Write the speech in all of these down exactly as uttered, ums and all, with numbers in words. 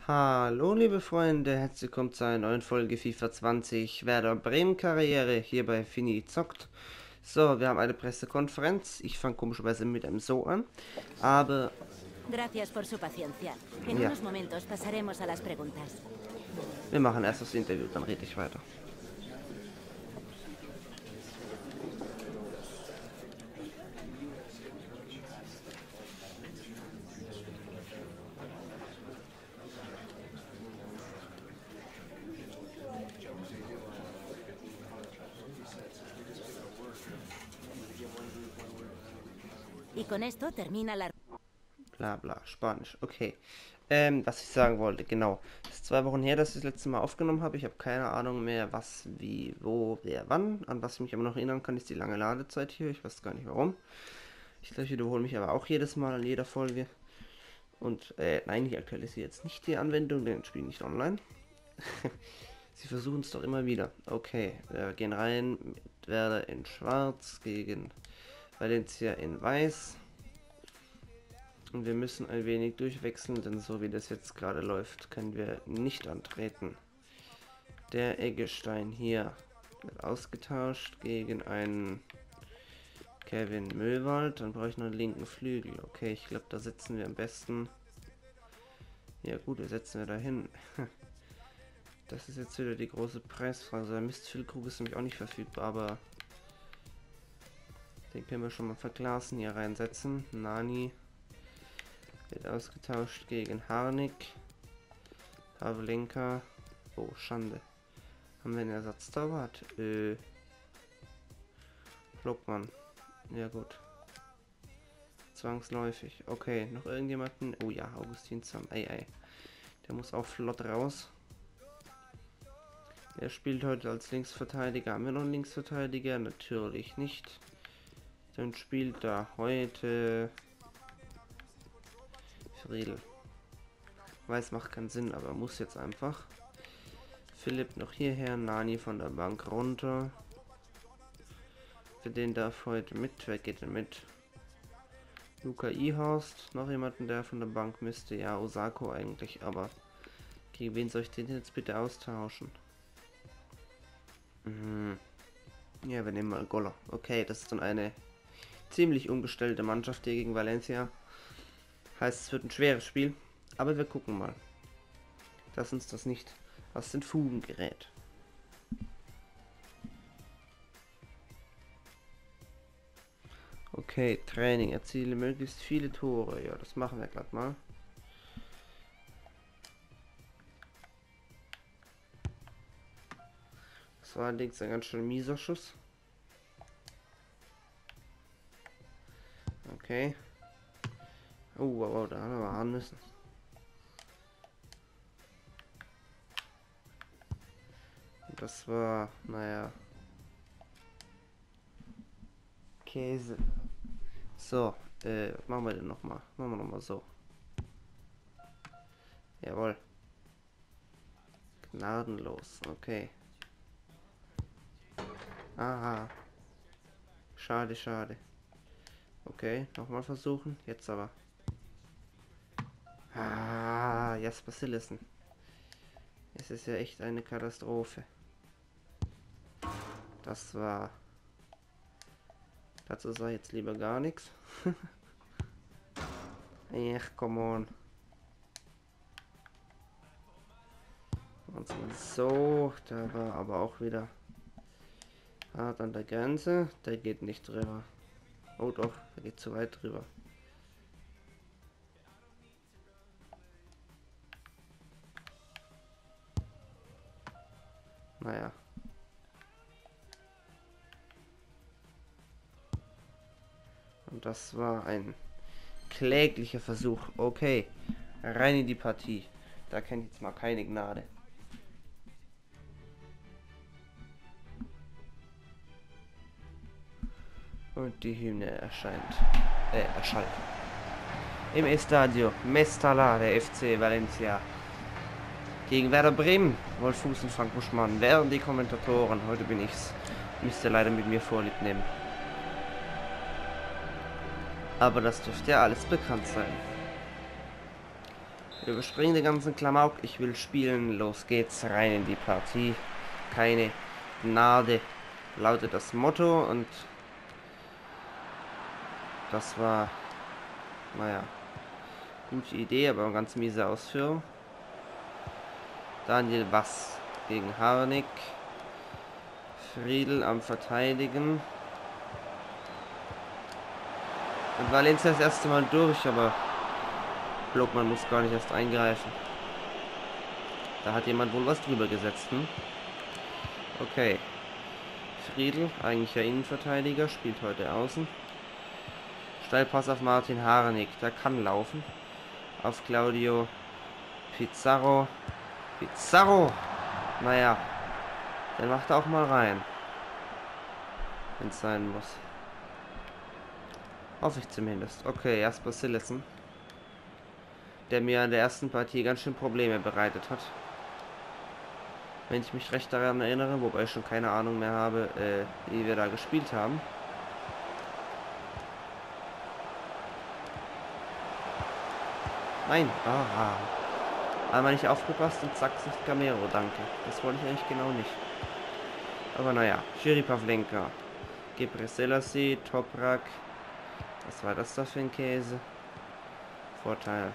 Hallo liebe Freunde, herzlich willkommen zu einer neuen Folge FIFA zwanzig Werder Bremen Karriere hier bei Fini zockt. So, wir haben eine Pressekonferenz. Ich fange komischerweise mit einem So an, aber Gracias por su paciencia. En ja, unos momentos pasaremos a las preguntas. wir machen erst das Interview, dann rede ich weiter. Y con esto termina la... Bla bla, Spanisch, okay. Ähm, was ich sagen wollte, genau. Es ist zwei Wochen her, dass ich das letzte Mal aufgenommen habe. Ich habe keine Ahnung mehr, was, wie, wo, wer, wann. An was ich mich aber noch erinnern kann, ist die lange Ladezeit hier. Ich weiß gar nicht warum. Ich glaube, ich wiederhole mich aber auch jedes Mal in jeder Folge. Und, äh, nein, ich aktualisiere jetzt nicht die Anwendung, denn ich spiele nicht online. Sie versuchen es doch immer wieder. Okay, wir gehen rein mit Werder in Schwarz gegen Valencia in Weiß. Und wir müssen ein wenig durchwechseln, denn so wie das jetzt gerade läuft, können wir nicht antreten. Der Eggestein hier wird ausgetauscht gegen einen Kevin Möwald. Dann brauche ich noch einen linken Flügel. Okay, ich glaube, da setzen wir am besten... Ja gut, wir setzen wir da hin. Das ist jetzt wieder die große Preisfrage. Also der Mistfüllkrug ist nämlich auch nicht verfügbar, aber... Den können wir schon mal verglasen, hier reinsetzen. Nani wird ausgetauscht gegen Harnik. Pavlenka. Oh, Schande. Haben wir einen Ersatztorwart? Äh. Blockmann. Ja gut. Zwangsläufig. Okay, noch irgendjemanden? Oh ja, Augustin Sam. Ei, ei. Der muss auch flott raus. Er spielt heute als Linksverteidiger. Haben wir noch einen Linksverteidiger? Natürlich nicht. Dann spielt da heute Friedel. Weiß, macht keinen Sinn, aber muss jetzt einfach. Philipp noch hierher, Nani von der Bank runter. Für den darf heute mit. Wer geht denn mit? Luca Ihorst. Noch jemanden, der von der Bank müsste. Ja, Osako eigentlich, aber gegen wen soll ich den jetzt bitte austauschen? Mhm. Ja, wir nehmen mal Goller. Okay, das ist dann eine ziemlich umgestellte Mannschaft hier gegen Valencia. Heißt, es wird ein schweres Spiel. Aber wir gucken mal. Dass uns das nicht aus den Fugen gerät. Okay, Training. Erziele möglichst viele Tore. Ja, das machen wir glatt mal. Das war allerdings ein ganz schön mieser Schuss. Okay. Oh, wow, da haben wir ran müssen. Das war, naja. Käse. So, äh, was machen wir denn nochmal? Machen wir nochmal so. Jawohl. Gnadenlos, okay. Aha. Schade, schade. Okay, nochmal versuchen. Jetzt aber. Ah, Jasper Cillessen. Es ist ja echt eine Katastrophe. Das war... Dazu sei jetzt lieber gar nichts. Ach, come on. Und so, da war aber auch wieder hart an der Grenze. Der geht nicht drüber. Oh doch, der geht zu weit drüber. Naja. Und das war ein kläglicher Versuch. Okay, rein in die Partie. Da kennt jetzt mal keine Gnade. Und die Hymne erscheint. Äh, erschallt. Im Estadio Mestalla, der F C Valencia. Gegen Werder Bremen. Wolf Fuß und Frank Buschmann wären die Kommentatoren. Heute bin ich's. Müsst ihr leider mit mir Vorlieb nehmen. Aber das dürfte ja alles bekannt sein. Wir überspringen den ganzen Klamauk. Ich will spielen. Los geht's rein in die Partie. Keine Gnade lautet das Motto. Und das war, naja, gute Idee, aber eine ganz miese Ausführung. Daniel Bass gegen Harnik. Friedl am Verteidigen. Und Valencia das erste Mal durch, aber Blogmann muss gar nicht erst eingreifen. Da hat jemand wohl was drüber gesetzt, hm? Okay. Friedl, eigentlich ja Innenverteidiger, spielt heute außen. Steilpass auf Martin Harnik, der kann laufen. Auf Claudio Pizarro. Pizarro! Naja, der macht auch mal rein. Wenn es sein muss. Hoffe ich zumindest. Okay, Jasper Cillessen. Der mir in der ersten Partie ganz schön Probleme bereitet hat. Wenn ich mich recht daran erinnere, wobei ich schon keine Ahnung mehr habe, äh, wie wir da gespielt haben. Nein, ah, einmal nicht aufgepasst und zack, sagt Gamero, danke. Das wollte ich eigentlich genau nicht. Aber naja, Jiri Pavlenka, Gebre Selassie, Toprak. Was war das da für ein Käse? Vorteil.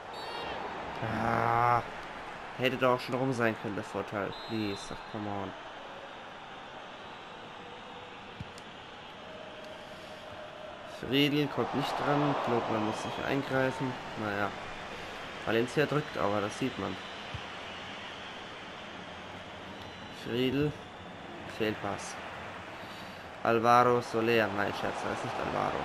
Ah, hätte doch auch schon rum sein können, der Vorteil. Please, ach, come on. Friedl kommt nicht dran, Knobel muss sich eingreifen. Naja, Valencia drückt aber, das sieht man. Friedl, Fehlpass. Alvaro Soler, nein, Scherz, das ist nicht Alvaro.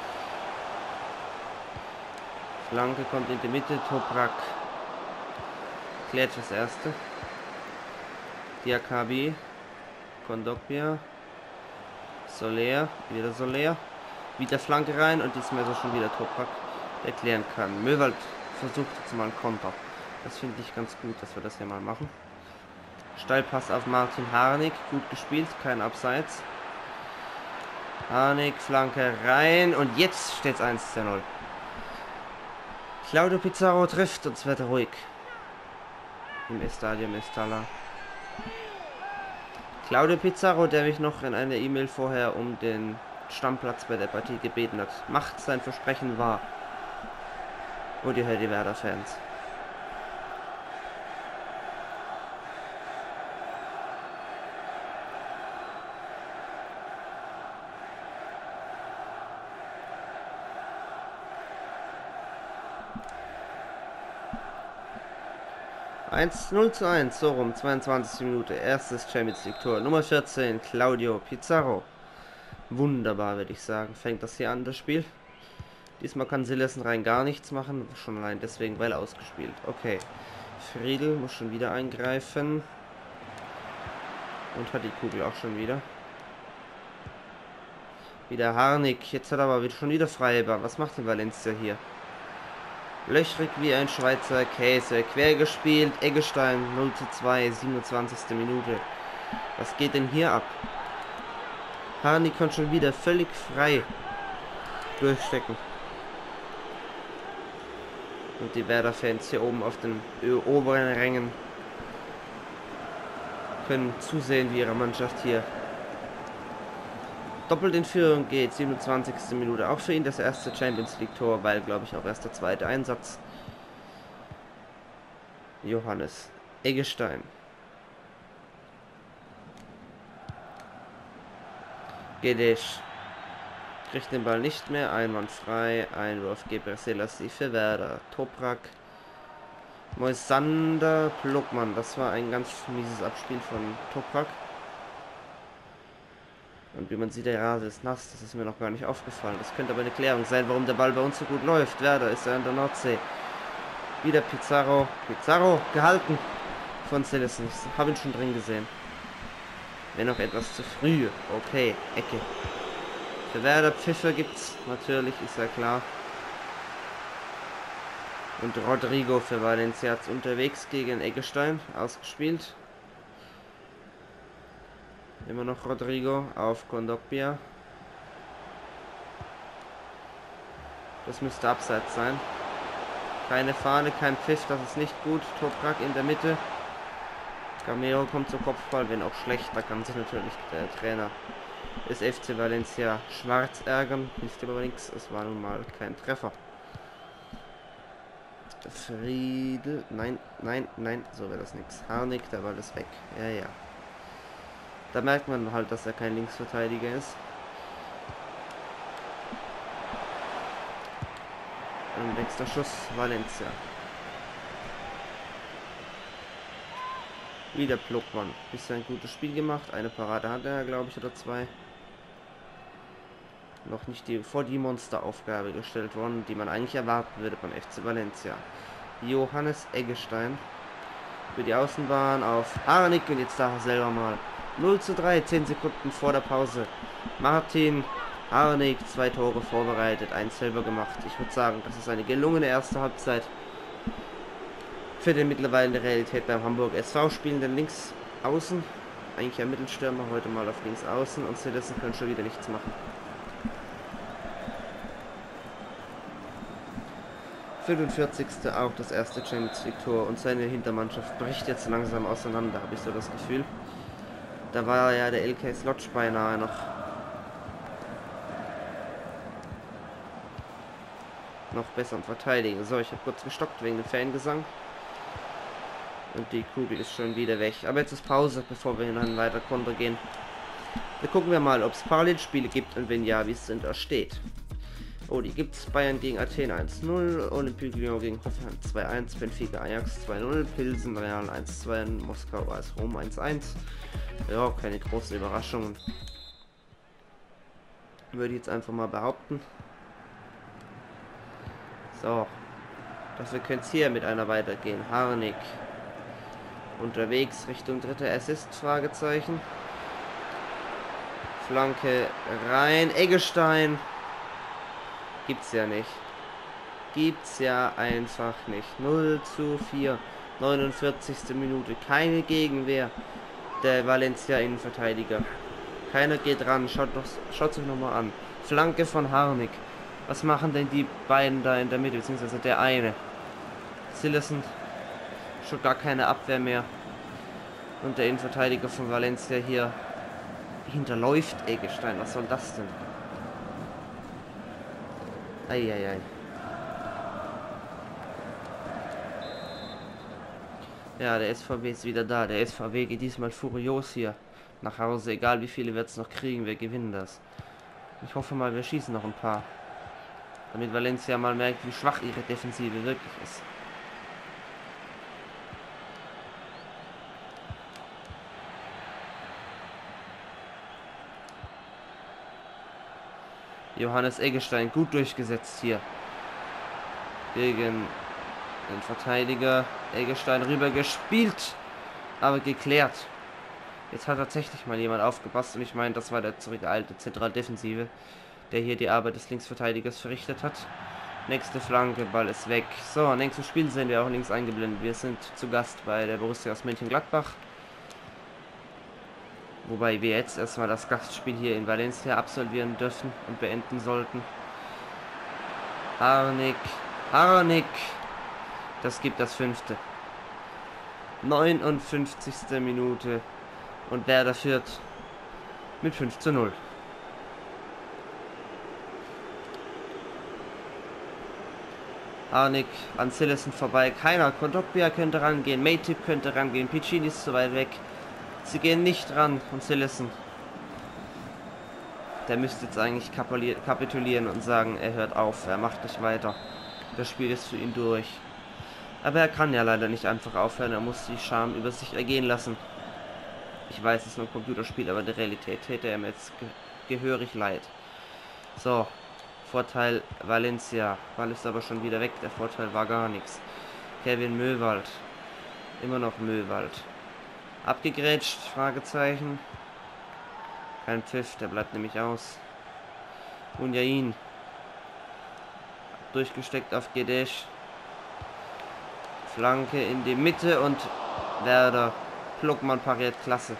Flanke kommt in die Mitte, Toprak klärt das erste. Diakabi, Kondogbia, Soler, wieder Soler, wieder Flanke rein und diesmal ist er schon wieder Toprak, der klären kann. Möwald versucht jetzt mal einen Konter. Das finde ich ganz gut, dass wir das hier mal machen. Steilpass auf Martin Harnik, gut gespielt, kein Abseits. Harnik, Flanke rein und jetzt steht es eins zu null. Claudio Pizarro trifft und es wird ruhig. Im Estadio Mestalla. Claudio Pizarro, der mich noch in einer E-Mail vorher um den Stammplatz bei der Partie gebeten hat, macht sein Versprechen wahr. Und ihr hört die Werder-Fans. eins null zu eins, so rum, zweiundzwanzigste Minute, erstes Champions League Tor. Nummer vierzehn, Claudio Pizarro. Wunderbar, würde ich sagen. Fängt das hier an, das Spiel. Diesmal kann Cillessen rein gar nichts machen, schon allein deswegen, weil ausgespielt. Okay, Friedl muss schon wieder eingreifen. Und hat die Kugel auch schon wieder. Wieder Harnik, jetzt hat er aber schon wieder freie Bahn. Was macht denn Valencia hier? Löchrig wie ein Schweizer Käse. Quer gespielt. Eggestein null zu zwei. siebenundzwanzigste Minute. Was geht denn hier ab? Harnik kann schon wieder völlig frei durchstecken. Und die Werder-Fans hier oben auf den oberen Rängen können zusehen, wie ihre Mannschaft hier doppelt in Führung geht. siebenundzwanzigste Minute. Auch für ihn das erste Champions League Tor, weil, glaube ich, auch erst der zweite Einsatz. Johannes Eggestein. Gedesch kriegt den Ball nicht mehr. Einwandfrei. Einwurf Gebre Selassie für Werder. Toprak. Moisander. Plogmann. Das war ein ganz mieses Abspiel von Toprak. Und wie man sieht, der Rasen ist nass, das ist mir noch gar nicht aufgefallen. Das könnte aber eine Klärung sein, warum der Ball bei uns so gut läuft. Werder ist er in der Nordsee. Wieder Pizarro. Pizarro gehalten von Cillessen. Ich habe ihn schon drin gesehen. Wenn noch etwas zu früh. Okay, Ecke. Für Werder Pfiffe gibt's natürlich, ist ja klar. Und Rodrigo für Valencia unterwegs gegen Eggestein ausgespielt. Immer noch Rodrigo auf Kondogbia. Das müsste abseits sein. Keine Fahne, kein Pfiff, das ist nicht gut. Toprak in der Mitte. Gamero kommt zum Kopfball, wenn auch schlecht. Da kann sich natürlich der Trainer des F C Valencia schwarz ärgern. Hilft aber nichts, es war nun mal kein Treffer. Friedel, nein, nein, nein, so wäre das nichts. Harnik, der Ball ist weg. Ja, ja. Da merkt man halt, dass er kein Linksverteidiger ist. Und nächster Schuss, Valencia. Wieder Pluckmann. Bisschen ein gutes Spiel gemacht. Eine Parade hat er, glaube ich, oder zwei. Noch nicht die vor die Monsteraufgabe gestellt worden, die man eigentlich erwarten würde beim F C Valencia. Johannes Eggestein für die Außenbahn auf Harnik und jetzt darf er selber mal. null zu drei, zehn Sekunden vor der Pause. Martin Harnik, zwei Tore vorbereitet, eins selber gemacht. Ich würde sagen, das ist eine gelungene erste Halbzeit für den mittlerweile in der Realität beim Hamburg S V spielenden Links außen. Eigentlich ein Mittelstürmer, heute mal auf links außen und Citizen können schon wieder nichts machen. fünfundvierzigste auch das erste Champions League Tor und seine Hintermannschaft bricht jetzt langsam auseinander, habe ich so das Gefühl. Da war ja der L K Slotsch beinahe noch noch besser und verteidigen. So, ich habe kurz gestockt wegen dem Fangesang. Und die Kugel ist schon wieder weg. Aber jetzt ist Pause, bevor wir dann weiter Konter gehen. Dann gucken wir mal, ob es Parallelspiele gibt und wenn ja, wie es denn da steht. Oh, die gibt's. Bayern gegen Athen eins null, Olympique Lyon gegen Hoffenheim zwei eins, Benfica Ajax zwei null, Pilsen Real eins zwei, Moskau A S Rom eins eins. Ja, keine großen Überraschungen. Würde ich jetzt einfach mal behaupten. So. Dafür könnte es hier mit einer weitergehen. Harnik. Unterwegs Richtung dritte Assist, Fragezeichen. Flanke rein. Eggestein. Gibt's ja nicht. Gibt's ja einfach nicht. null zu vier. neunundvierzigste Minute. Keine Gegenwehr. Der Valencia Innenverteidiger. Keiner geht ran. Schaut doch, schaut sich nochmal an. Flanke von Harnik. Was machen denn die beiden da in der Mitte, beziehungsweise der eine? Cillessen. Schon gar keine Abwehr mehr. Und der Innenverteidiger von Valencia hier hinterläuft Eggestein. Was soll das denn? Eieiei. Ja, der S V W ist wieder da. Der S V W geht diesmal furios hier nach Hause. Egal wie viele wir jetzt noch kriegen, wir gewinnen das. Ich hoffe mal, wir schießen noch ein paar. Damit Valencia mal merkt, wie schwach ihre Defensive wirklich ist. Johannes Eggestein gut durchgesetzt hier. Gegen den Verteidiger. Eggestein rüber gespielt. Aber geklärt. Jetzt hat tatsächlich mal jemand aufgepasst. Und ich meine, das war der zurückgeeilte Zentraldefensive, der hier die Arbeit des Linksverteidigers verrichtet hat. Nächste Flanke, Ball ist weg. So, nächstes Spiel sehen wir auch links eingeblendet. Wir sind zu Gast bei der Borussia aus Mönchengladbach. Wobei wir jetzt erstmal das Gastspiel hier in Valencia absolvieren dürfen und beenden sollten. Harnik, Harnik. Das gibt das fünfte. neunundfünfzigste Minute. Und Werder führt mit fünf zu null. Harnik an Cillessen vorbei. Keiner. Kondogbia könnte rangehen. Matip könnte rangehen. Piccini ist zu weit weg. Sie gehen nicht ran von Cillessen. Der müsste jetzt eigentlich kapitulieren und sagen, er hört auf, er macht nicht weiter. Das Spiel ist für ihn durch. Aber er kann ja leider nicht einfach aufhören, er muss die Scham über sich ergehen lassen. Ich weiß, es ist nur ein Computerspiel, aber der Realität täte er mir jetzt ge gehörig leid. So, Vorteil Valencia. Ball ist aber schon wieder weg, der Vorteil war gar nichts. Kevin Möwald. Immer noch Möwald. Abgegrätscht, Fragezeichen. Kein Pfiff, der bleibt nämlich aus. Unjain. Durchgesteckt auf Gedesch. Flanke in die Mitte und Werder. Pluckmann pariert klasse.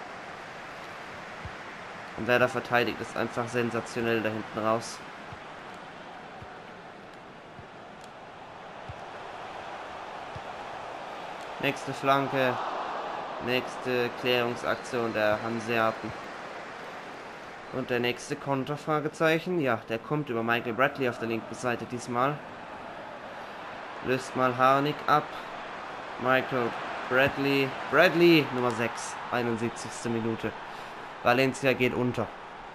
Und Werder verteidigt ist einfach sensationell da hinten raus. Nächste Flanke. Nächste Klärungsaktion der Hanseaten. Und der nächste Konter, Fragezeichen. Ja, der kommt über Michael Bradley auf der linken Seite diesmal. Löst mal Harnik ab. Michael Bradley. Bradley, Nummer sechs. einundsiebzigste Minute. Valencia geht unter.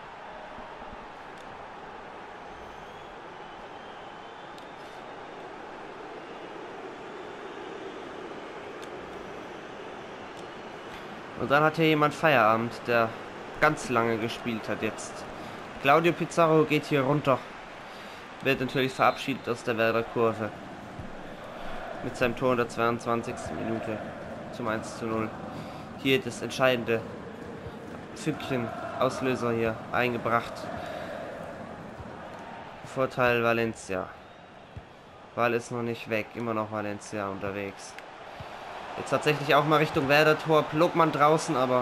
Und dann hat hier jemand Feierabend, der ganz lange gespielt hat jetzt. Claudio Pizarro geht hier runter. Wird natürlich verabschiedet aus der Werder Kurve. Mit seinem Tor in der zweiundzwanzigsten Minute zum eins zu null. Hier das entscheidende Fünkchen, Auslöser hier eingebracht. Vorteil Valencia. Ball ist noch nicht weg, immer noch Valencia unterwegs. Jetzt tatsächlich auch mal Richtung Werder-Tor. Plogmann draußen, aber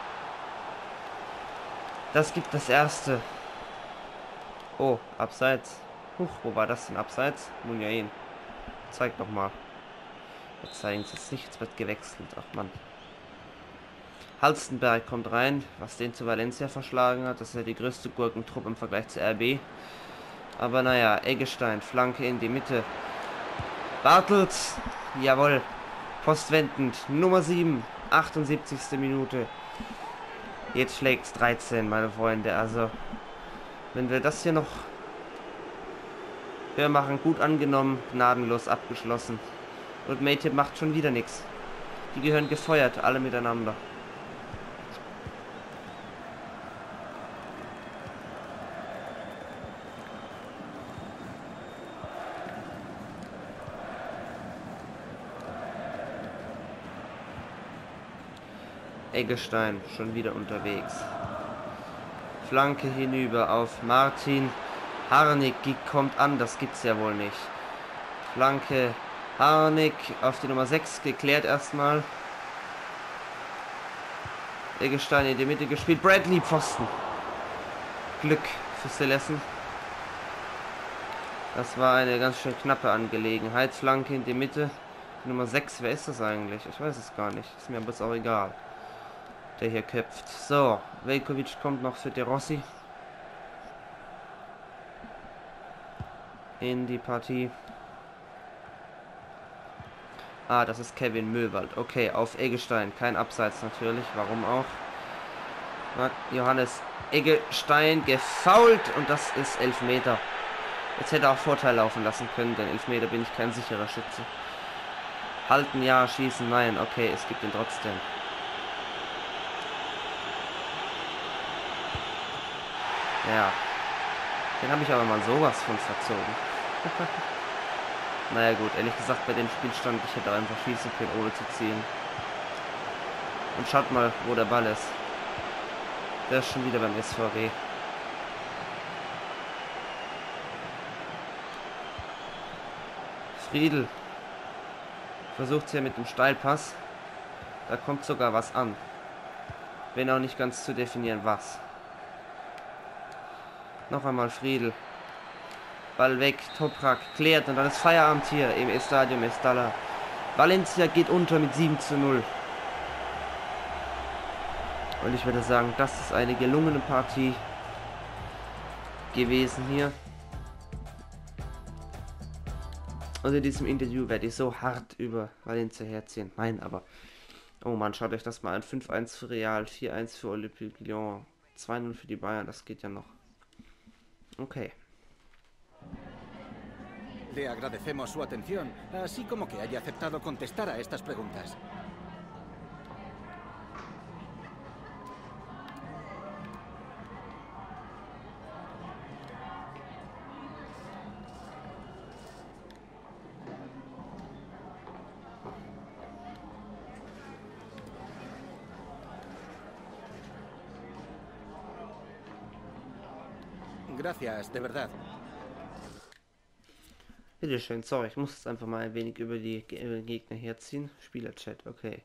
das gibt das erste. Oh, abseits. Huch, wo war das denn abseits? Munjain. Zeig doch mal. Jetzt zeigen sie es nicht, jetzt wird gewechselt. Ach man. Halstenberg kommt rein, was den zu Valencia verschlagen hat. Das ist ja die größte Gurkentruppe im Vergleich zu R B. Aber naja, Eggestein, Flanke in die Mitte. Bartels, jawohl. Postwendend, Nummer sieben, achtundsiebzigste Minute. Jetzt schlägt es dreizehn, meine Freunde. Also, wenn wir das hier noch höher machen, gut angenommen, gnadenlos abgeschlossen. Und Maytip macht schon wieder nichts. Die gehören gefeuert, alle miteinander. Eggestein schon wieder unterwegs. Flanke hinüber auf Martin. Harnik kommt an, das gibt's ja wohl nicht. Flanke Harnik auf die Nummer sechs geklärt erstmal. Eggestein in die Mitte gespielt. Bradley Pfosten. Glück für Celessen. Das war eine ganz schön knappe Angelegenheit. Flanke in die Mitte. Die Nummer sechs, wer ist das eigentlich? Ich weiß es gar nicht. Ist mir aber auch egal. Der hier köpft. So, Veljkovic kommt noch für De Rossi in die Partie. Ah, das ist Kevin Möwald. Okay, auf Eggestein. Kein Abseits natürlich. Warum auch? Johannes Eggestein gefoult und das ist Elfmeter. Jetzt hätte er auch Vorteil laufen lassen können, denn Elfmeter bin ich kein sicherer Schütze. Halten ja, schießen nein. Okay, es gibt ihn trotzdem. Ja, den habe ich aber mal sowas von verzogen. Naja gut, ehrlich gesagt, bei dem Spielstand, ich hätte einfach schießen können, ohne zu ziehen. Und schaut mal, wo der Ball ist. Der ist schon wieder beim S V W. Friedl versucht es ja mit dem Steilpass. Da kommt sogar was an. Wenn auch nicht ganz zu definieren, was. Noch einmal Friedl. Ball weg, Toprak klärt und dann ist Feierabend hier im Estadio Mestalla. Valencia geht unter mit sieben zu null. Und ich würde sagen, das ist eine gelungene Partie gewesen hier. Und in diesem Interview werde ich so hart über Valencia herziehen. Nein, aber... Oh man, schaut euch das mal an. fünf eins für Real, vier eins für Olympique Lyon, zwei null für die Bayern. Das geht ja noch. Okay. Le agradecemos su atención, así como que haya aceptado contestar a estas preguntas. Gracias, de verdad. Bitte schön, sorry, ich muss jetzt einfach mal ein wenig über die Ge Gegner herziehen. Spielerchat, okay.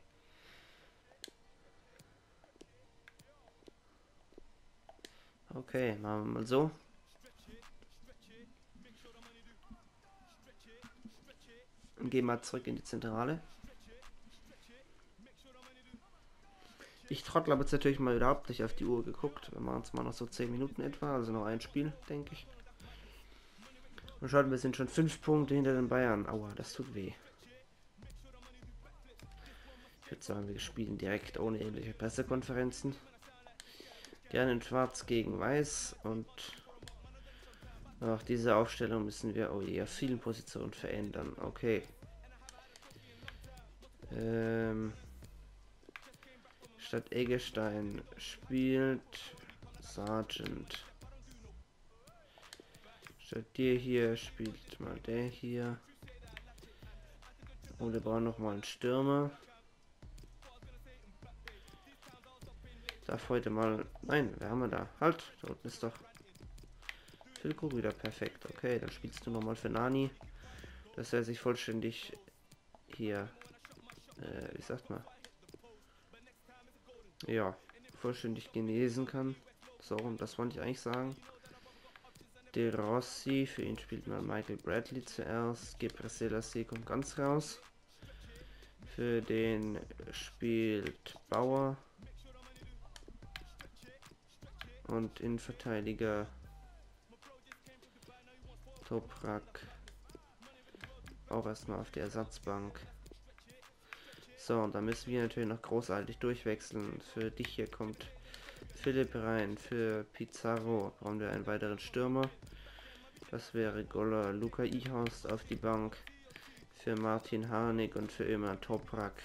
Okay, machen wir mal so. Und gehen mal zurück in die Zentrale. Ich trottel habe jetzt natürlich mal überhaupt nicht auf die Uhr geguckt. Wir machen uns mal noch so zehn Minuten etwa, also noch ein Spiel, denke ich. Und schaut, wir sind schon fünf Punkte hinter den Bayern. Aua, das tut weh. Ich würde sagen, wir spielen direkt ohne ähnliche Pressekonferenzen. Gerne in Schwarz gegen Weiß. Und auch diese Aufstellung müssen wir, oh je, auf vielen Positionen verändern. Okay. Ähm... Statt Eggestein spielt Sargent. Statt dir hier spielt mal der hier. Und wir brauchen noch mal einen Stürmer. Darf heute mal... Nein, wer haben wir da? Halt, da unten ist doch Füllkrug wieder perfekt. Okay, dann spielst du noch mal für Nani, dass er sich vollständig hier... Äh, wie sagt man? Ja, vollständig genesen kann. So, und das wollte ich eigentlich sagen. De Rossi, für ihn spielt man Michael Bradley zuerst. Gebre Selassie kommt ganz raus. Für den spielt Bauer. Und Innenverteidiger Toprak. Auch erstmal auf der Ersatzbank. So, und da müssen wir natürlich noch großartig durchwechseln. Für dich hier kommt Philipp rein. Für Pizarro brauchen wir einen weiteren Stürmer. Das wäre Golla Luca Ihorst auf die Bank. Für Martin Harnik und für Ömer Toprak.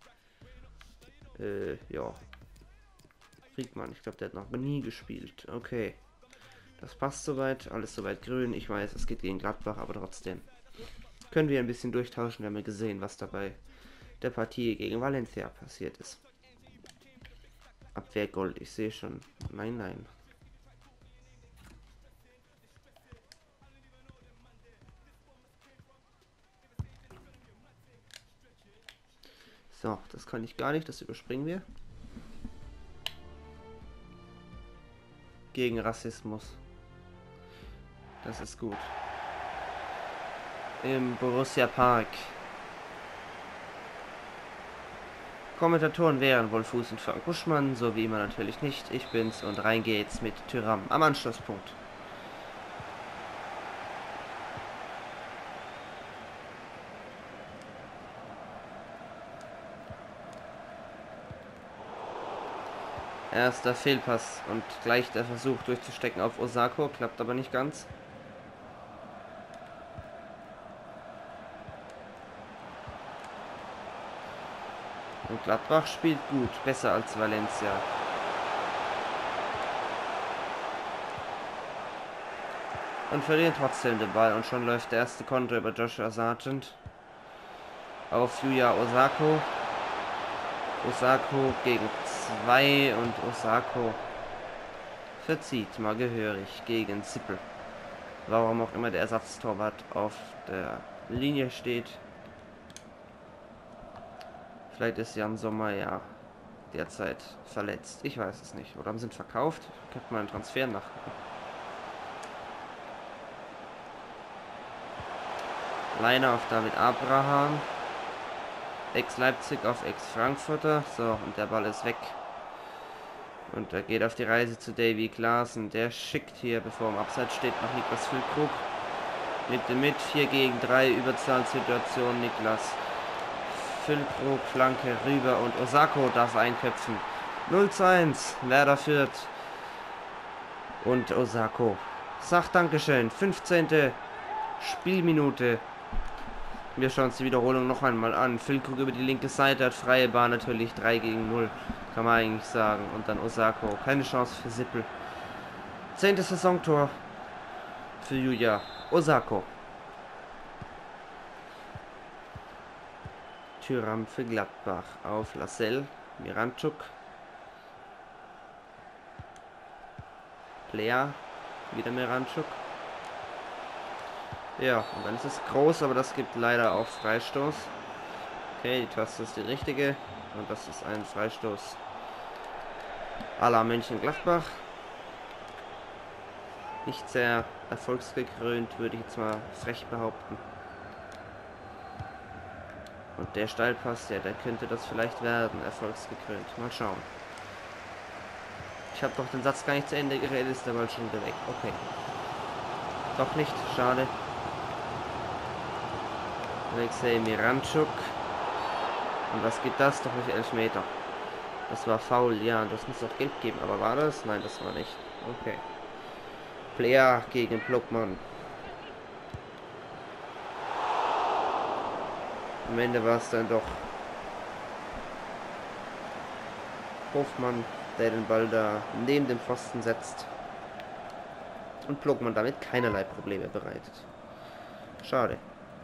Äh, ja. Friedmann, ich glaube, der hat noch nie gespielt. Okay. Das passt soweit. Alles soweit grün. Ich weiß, es geht gegen Gladbach, aber trotzdem. Können wir ein bisschen durchtauschen. Wir haben ja gesehen, was dabei der Partie gegen Valencia passiert ist. Abwehrgold, ich sehe schon. Nein, nein. So, das kann ich gar nicht, das überspringen wir. Gegen Rassismus. Das ist gut. Im Borussia Park. Kommentatoren wären Wolfuß und Frank Buschmann, so wie immer natürlich nicht. Ich bin's und rein geht's mit Tyram am Anschlusspunkt. Erster Fehlpass und gleich der Versuch durchzustecken auf Osako, klappt aber nicht ganz. Und Gladbach spielt gut, besser als Valencia. Und verlieren trotzdem den Ball und schon läuft der erste Konter über Joshua Sargent auf Yuya Osako. Osako gegen zwei und Osako verzieht mal gehörig gegen Zippel. Warum auch immer der Ersatztorwart auf der Linie steht. Vielleicht ist Jan Sommer ja derzeit verletzt. Ich weiß es nicht. Oder sind verkauft. Könnte man einen Transfer nachgucken. Leiner auf David Abraham. Ex-Leipzig auf Ex-Frankfurter. So, und der Ball ist weg. Und er geht auf die Reise zu Davy Klaassen. Der schickt hier, bevor er im Abseits steht, noch Niklas Füllkrug. Nimmt ihn mit. vier gegen drei Überzahlsituation. Niklas Füllkrug, Flanke rüber und Osako darf einköpfen. null zu eins. Werder Fürth. Und Osako sagt Dankeschön. fünfzehnte Spielminute. Wir schauen uns die Wiederholung noch einmal an. Füllkrug über die linke Seite, hat freie Bahn natürlich. drei gegen null, kann man eigentlich sagen. Und dann Osako. Keine Chance für Sippel. Zehntes Saisontor für Yuya Osako. Tyram für Gladbach auf Lascelles. Miranchuk. Lea. Wieder Miranchuk. Ja, und dann ist es groß, aber das gibt leider auch Freistoß. Okay, die Taste ist die richtige. Und das ist ein Freistoß à la Mönchengladbach. Nicht sehr erfolgsgekrönt, würde ich jetzt mal frech behaupten. Und der Steilpass, ja, der könnte das vielleicht werden, erfolgsgekrönt. Mal schauen. Ich habe doch den Satz gar nicht zu Ende geredet, ist der mal schon wieder weg. Okay. Doch nicht, schade. Alexej Miranchuk. Und was geht das? Doch nicht Elfmeter. Das war faul, ja. Das muss auch Geld geben. Aber war das? Nein, das war nicht. Okay. Player gegen Plogmann. Am Ende war es dann doch Hofmann, der den Ball da neben dem Pfosten setzt. Und Plogmann damit keinerlei Probleme bereitet. Schade.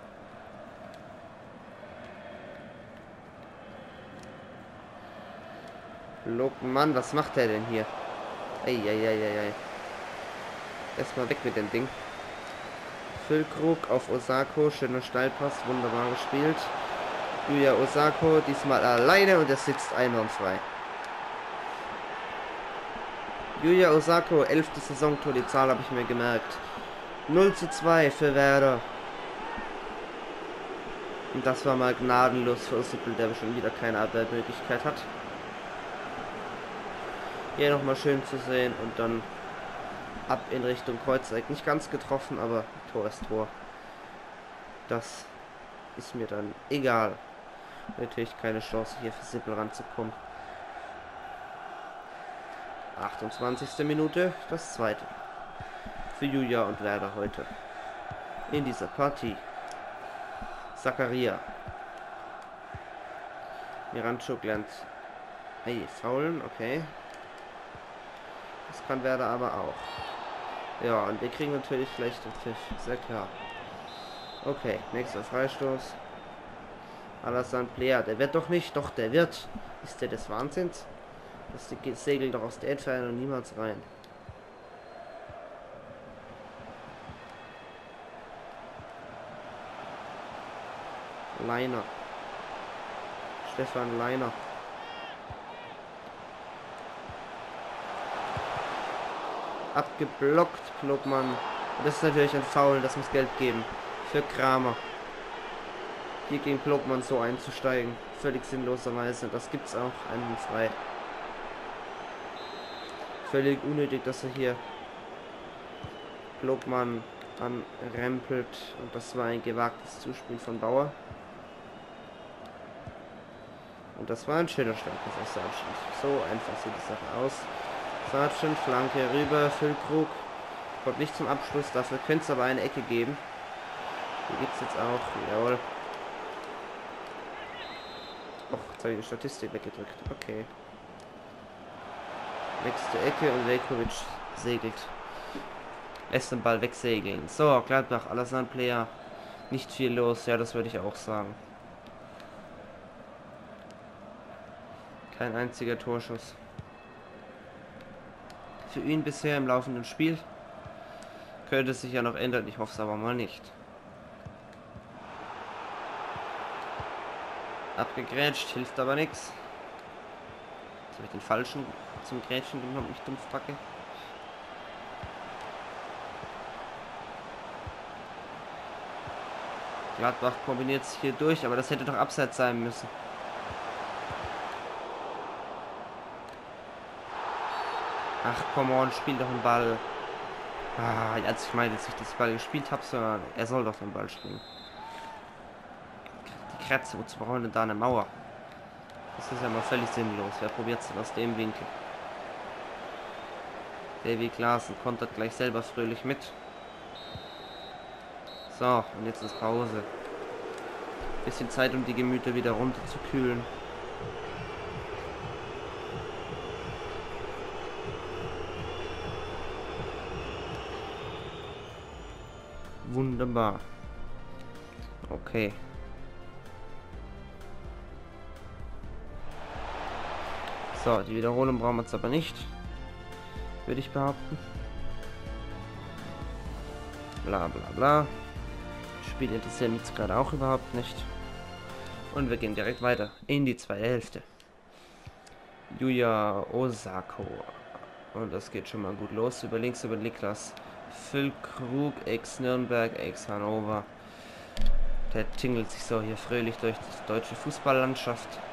Plogmann, was macht er denn hier? Eieieiei. Erstmal weg mit dem Ding. Füllkrug auf Osako, schöner Steilpass, wunderbar gespielt. Yuya Osako diesmal alleine und er sitzt einwandfrei. Yuya Osako, elfte Saisontor, die Zahl habe ich mir gemerkt. null zu zwei für Werder. Und das war mal gnadenlos für Ossipel, der schon wieder keine Abwehrmöglichkeit hat. Hier nochmal schön zu sehen und dann ab in Richtung Kreuzeck. Nicht ganz getroffen, aber Tor ist Tor. Das ist mir dann egal. Natürlich keine Chance hier für Sippel ranzukommen. achtundzwanzigste Minute, das zweite. Für Yuya und Werder heute. In dieser Partie. Zakaria. Miranchuk lernt. Hey, faulen, okay. Das kann Werder aber auch. Ja, und wir kriegen natürlich gleich den Pfiff, sehr klar. Okay, nächster Freistoß. Alassane Player, der wird doch nicht, doch der wird. Ist der des Wahnsinns? Das segelt doch aus der Entfernung niemals rein. Leiner. Stefan Leiner. Abgeblockt, Plogmann. Das ist natürlich ein Foul, das muss Geld geben. Für Kramer. Hier gegen Plogmann so einzusteigen. Völlig sinnloserweise. Das gibt's auch. Einen frei. Völlig unnötig, dass er hier Plogmann anrempelt. Und das war ein gewagtes Zuspiel von Bauer. Und das war ein schöner Steilpass aus Sargent. So einfach sieht die Sache aus. Sargent, Flanke rüber, Füllkrug. Kommt nicht zum Abschluss, dafür könnte es aber eine Ecke geben. Die gibt es jetzt auch. Jawohl. Och, jetzt habe ich die Statistik weggedrückt. Okay. Nächste Ecke und Velkovic segelt. Lässt den Ball wegsegeln. So, Gladbach, Alassane Player. Nicht viel los, ja, das würde ich auch sagen. Kein einziger Torschuss. Für ihn bisher im laufenden Spiel. Könnte es sich ja noch ändern, ich hoffe es aber mal nicht. Abgegrätscht, hilft aber nichts. Jetzt habe ich den falschen zum Grätschen genommen, ich dumpfbacke. Gladbach kombiniert sich hier durch, aber das hätte doch abseits sein müssen. Ach, come on, spiel doch einen Ball. Ah, als ich meine, dass ich das Ball gespielt habe, sondern er soll doch den Ball spielen. Die Kratze, wozu brauchen wir denn da eine Mauer? Das ist ja mal völlig sinnlos. Wer probiert es denn aus dem Winkel? Davy Klaassen kontert gleich selber fröhlich mit. So, und jetzt ist Pause. Bisschen Zeit, um die Gemüter wieder runter zu kühlen. Wunderbar. Okay. So, die Wiederholung brauchen wir jetzt aber nicht. Würde ich behaupten. Bla bla bla. Das Spiel interessiert mich jetzt gerade auch überhaupt nicht. Und wir gehen direkt weiter in die zweite Hälfte. Yuya Osako. Und das geht schon mal gut los. Über links über Niklas Füllkrug, ex-Nürnberg, ex-Hannover. Der tingelt sich so hier fröhlich durch die deutsche Fußballlandschaft.